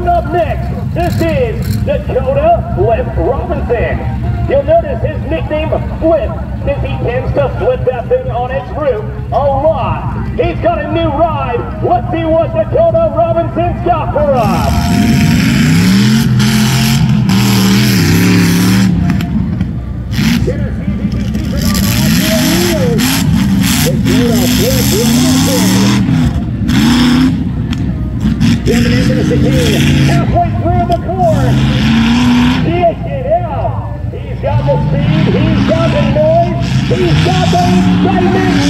Coming up next, this is Dakota Flip Robinson. You'll notice his nickname, Flip, since he tends to flip that thing on its roof a lot. He's got a new ride. Let's see what Dakota Robinson's got for us. Gonna see if he can keep it on all four wheels. Dakota Flip Robinson. Jumping into the chicane, halfway through the course. Check it out. He's got the speed, he's got the noise, he's got the excitement.